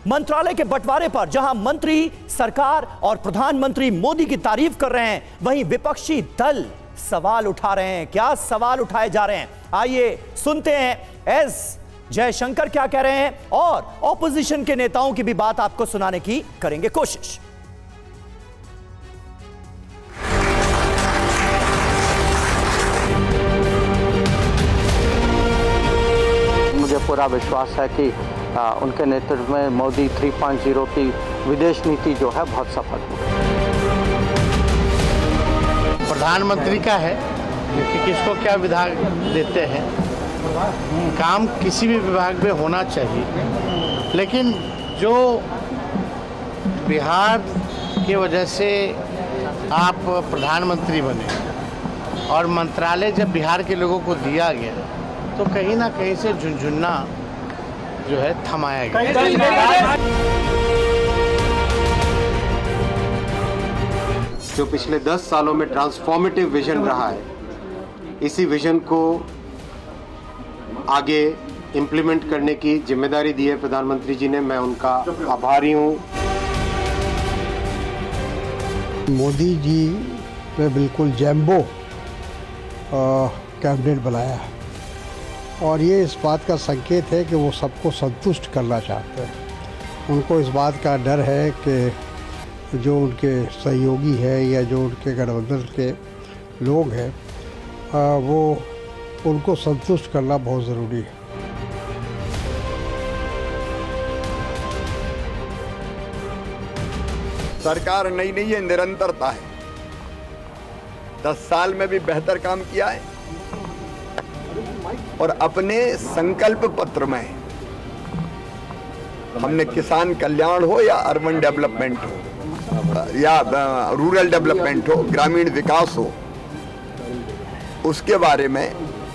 मंत्रालय के बंटवारे पर जहां मंत्री सरकार और प्रधानमंत्री मोदी की तारीफ कर रहे हैं, वहीं विपक्षी दल सवाल उठा रहे हैं। क्या सवाल उठाए जा रहे हैं, आइए सुनते हैं एस जयशंकर क्या कह रहे हैं और ऑपोजिशन के नेताओं की भी बात आपको सुनाने की करेंगे कोशिश। मुझे पूरा विश्वास है कि उनके नेतृत्व में मोदी 3.0 की विदेश नीति जो है बहुत सफल हुई। प्रधानमंत्री का है कि किसको क्या विभाग देते हैं, काम किसी भी विभाग में होना चाहिए, लेकिन जो बिहार की वजह से आप प्रधानमंत्री बने और मंत्रालय जब बिहार के लोगों को दिया गया तो कहीं ना कहीं से झुनझुना जो है थमाया गया। जो पिछले 10 सालों में ट्रांसफॉर्मेटिव विजन रहा है, इसी विजन को आगे इम्प्लीमेंट करने की जिम्मेदारी दी है प्रधानमंत्री जी ने। मैं उनका आभारी हूँ। मोदी जी ने बिल्कुल जैम्बो कैबिनेट बनाया है और ये इस बात का संकेत है कि वो सबको संतुष्ट करना चाहते हैं। उनको इस बात का डर है कि जो उनके सहयोगी है या जो उनके गठबंधन के लोग हैं वो उनको संतुष्ट करना बहुत ज़रूरी है। सरकार नई नहीं है, निरंतरता है। 10 साल में भी बेहतर काम किया है और अपने संकल्प पत्र में हमने किसान कल्याण हो या अर्बन डेवलपमेंट हो या रूरल डेवलपमेंट हो, ग्रामीण विकास हो, उसके बारे में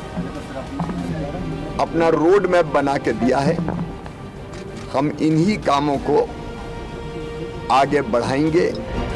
अपना रोड मैप बना के दिया है। हम इन्हीं कामों को आगे बढ़ाएंगे।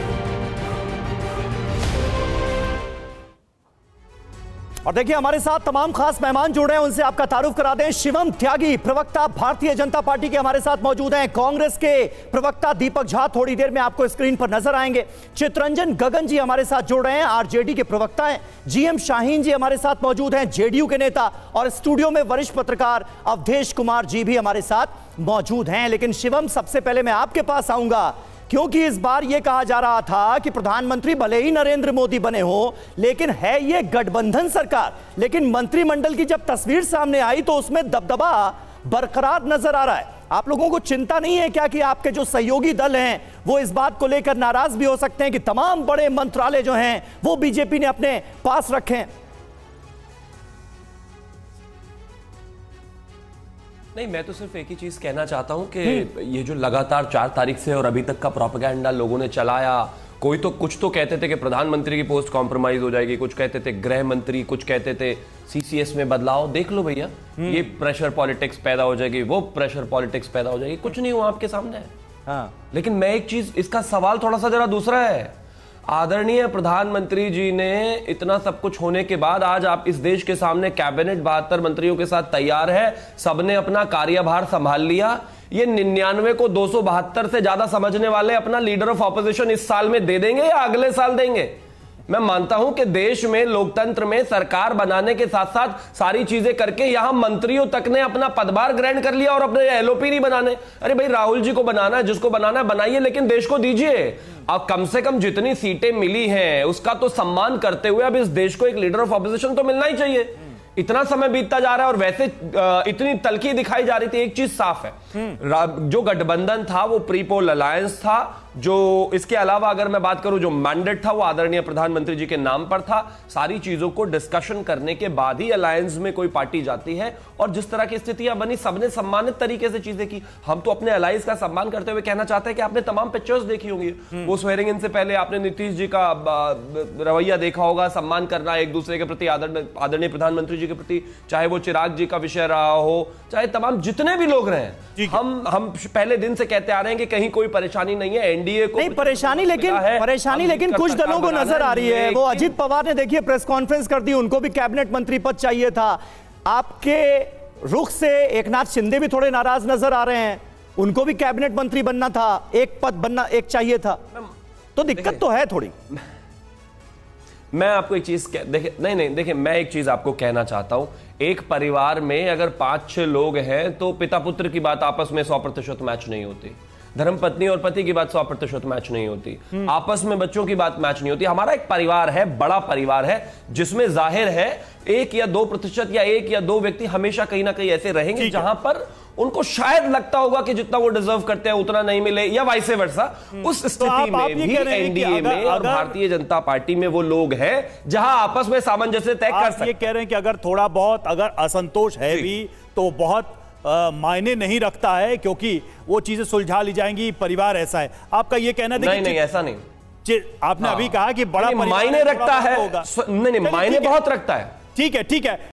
और देखिए हमारे साथ तमाम खास मेहमान जुड़ रहे हैं, उनसे आपका तारुफ करा दें। शिवम त्यागी प्रवक्ता भारतीय जनता पार्टी के हमारे साथ मौजूद हैं। कांग्रेस के प्रवक्ता दीपक झा थोड़ी देर में आपको स्क्रीन पर नजर आएंगे। चितरंजन गगन जी हमारे साथ जुड़ रहे हैं, आरजेडी के प्रवक्ता हैं। जीएम शाहीन जी हमारे साथ मौजूद हैं, जेडीयू के नेता। और स्टूडियो में वरिष्ठ पत्रकार अवधेश कुमार जी भी हमारे साथ मौजूद हैं। लेकिन शिवम, सबसे पहले मैं आपके पास आऊंगा, क्योंकि इस बार यह कहा जा रहा था कि प्रधानमंत्री भले ही नरेंद्र मोदी बने हो, लेकिन है यह गठबंधन सरकार। लेकिन मंत्रिमंडल की जब तस्वीर सामने आई तो उसमें दबदबा बरकरार नजर आ रहा है। आप लोगों को चिंता नहीं है क्या कि आपके जो सहयोगी दल हैं वो इस बात को लेकर नाराज भी हो सकते हैं कि तमाम बड़े मंत्रालय जो हैं वो बीजेपी ने अपने पास रखे हैं? नहीं, मैं तो सिर्फ एक ही चीज कहना चाहता हूं कि ये जो लगातार 4 तारीख से और अभी तक का प्रोपेगेंडा लोगों ने चलाया, कोई तो कुछ तो कहते थे कि प्रधानमंत्री की पोस्ट कॉम्प्रोमाइज हो जाएगी, कुछ कहते थे गृह मंत्री, कुछ कहते थे सीसीएस में बदलाव। देख लो भैया, ये प्रेशर पॉलिटिक्स पैदा हो जाएगी, वो प्रेशर पॉलिटिक्स पैदा हो जाएगी, कुछ नहीं हुआ आपके सामने है। हाँ। लेकिन मैं एक चीज, इसका सवाल थोड़ा सा जरा दूसरा है। आदरणीय प्रधानमंत्री जी ने इतना सब कुछ होने के बाद आज आप इस देश के सामने कैबिनेट 72 मंत्रियों के साथ तैयार है, सबने अपना कार्यभार संभाल लिया। ये 99 को 272 से ज्यादा समझने वाले अपना लीडर ऑफ ऑपोजिशन इस साल में दे देंगे या अगले साल देंगे? मैं मानता हूं कि देश में लोकतंत्र में सरकार बनाने के साथ साथ सारी चीजें करके यहां मंत्रियों तक ने अपना पदभार ग्रहण कर लिया और अपने एलओपी नहीं बनाने। अरे भाई, राहुल जी को बनाना है, जिसको बनाना है बनाइए, लेकिन देश को दीजिए। अब कम से कम जितनी सीटें मिली हैं उसका तो सम्मान करते हुए अब इस देश को एक लीडर ऑफ ऑपोजिशन तो मिलना ही चाहिए। इतना समय बीतता जा रहा है और वैसे इतनी तलखी दिखाई जा रही थी। एक चीज साफ है, जो गठबंधन था वो प्री पोल अलायंस था। जो इसके अलावा अगर मैं बात करूं, जो मैंडेट था वो आदरणीय प्रधानमंत्री जी के नाम पर था। सारी चीजों को डिस्कशन करने के बाद ही अलायंस में कोई पार्टी जाती है और जिस तरह की स्थितियां बनी, सबने सम्मानित तरीके से चीजें की। हम तो अपने अलायंस का सम्मान करते हुए कहना चाहते हैं कि आपने तमाम पिक्चर्स देखी होंगी। वो स्वेरिंग इन से पहले आपने नीतीश जी का रवैया देखा होगा, सम्मान करना एक दूसरे के प्रति, आदरणीय प्रधानमंत्री जी के प्रति, चाहे वो चिराग जी का विषय रहा हो, चाहे तमाम जितने भी लोग रहे। हम पहले दिन से कहते आ रहे हैं कि कहीं कोई परेशानी नहीं है, एनडीए को नहीं परेशानी, लेकिन कुछ दलों को नजर आ रही है। वो अजीत पवार ने देखिए प्रेस कॉन्फ्रेंस कर दी, उनको भी कैबिनेट मंत्री पद चाहिए था। आपके रुख से एकनाथ शिंदे भी थोड़े नाराज नजर आ रहे हैं। उनको भी कैबिनेट मंत्री बनना था, एक पद बनना एक चाहिए था, तो दिक्कत तो है थोड़ी। मैं आपको एक चीज देखिए, नहीं देखिए, मैं एक चीज आपको कहना चाहता हूं। एक परिवार में अगर 5-6 लोग हैं तो पिता पुत्र की बात आपस में 100% मैच नहीं होती, धर्मपत्नी और पति की बात 100% मैच नहीं होती, आपस में बच्चों की बात मैच नहीं होती। हमारा एक परिवार है, बड़ा परिवार है, जिसमें जाहिर है 1 या 2% या 1 या 2 व्यक्ति हमेशा कहीं ना कहीं ऐसे रहेंगे जहां पर उनको शायद लगता होगा कि जितना वो डिजर्व करते हैं उतना नहीं मिले, या वाइसे वर्सा। उस स्थिति में भी एनडीए में और भारतीय जनता पार्टी में वो लोग हैं जहां आपस में सामंजस्य तय कर सकते हैं। ये कह रहे हैं कि अगर थोड़ा बहुत अगर असंतोष है भी तो बहुत मायने नहीं रखता है, क्योंकि वो चीजें सुलझा ली जाएंगी, परिवार ऐसा है। आपका ये कहना नहीं, ऐसा नहीं। आपने अभी कहा कि बड़ा मायने रखता है, नहीं मायने बहुत रखता है। ठीक है